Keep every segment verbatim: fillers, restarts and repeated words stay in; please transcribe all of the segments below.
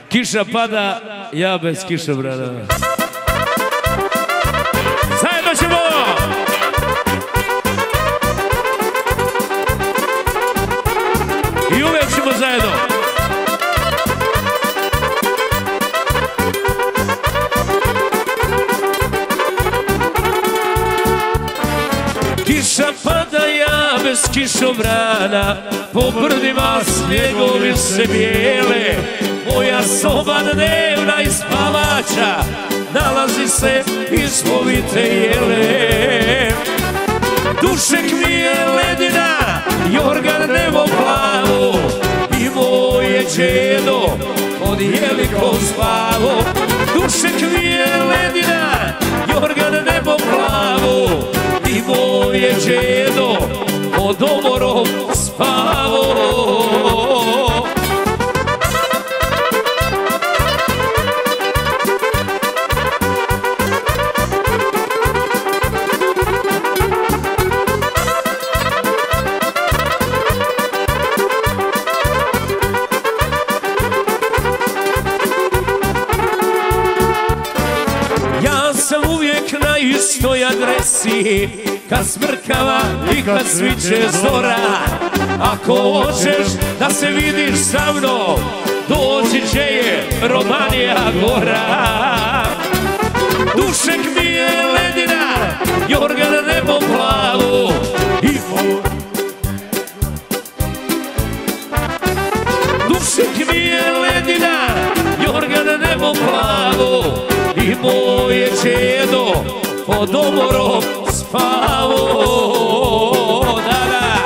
Kiša pada, ja bez kišobrana. Zajedno ćemo! I uvijek ćemo zajedno. Kiša pada, ja bez kišobrana, po brdima snjegovi se bijele. Moja soba dnevna iz spavača nalazi se iz povite jele. Dušek mi je ledina, jorgan nebo plavo i moje džedo pod jelikom spavo. Dušek mi je ledina, jorgan nebo plavo i moje džedo pod omorom spavo. Na istoj adresi, kad smrkava i kad sviće zora. Ako hoćeš da se vidiš sa mnom, doći će je Romanija gora. Dušek mi je ledina, jorgan nebo plavo i moj. Dušek mi je ledina, jorgan nebo plavo i moje čedo pod omorom spavo. Da, da.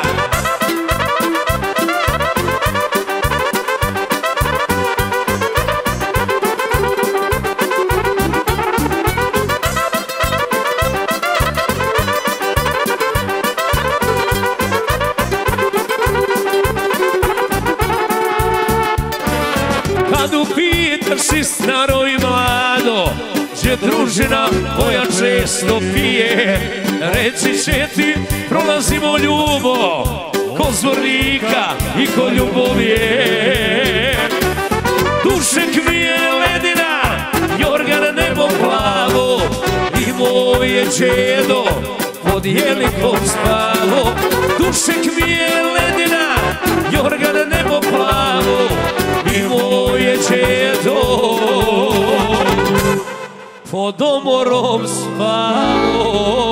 Kad upitaš i staro i mlado, gdje družina moja često pije, reći će ti prolazimo ljubo, ko Zvornika i ko Ljubovije. Dušek mi je ledina, jorgan nebo plavo i moje džedo pod jelikom spavo. Dušek mi je ledina, jorgan nebo plavo i moje džedo pod omorom spavo.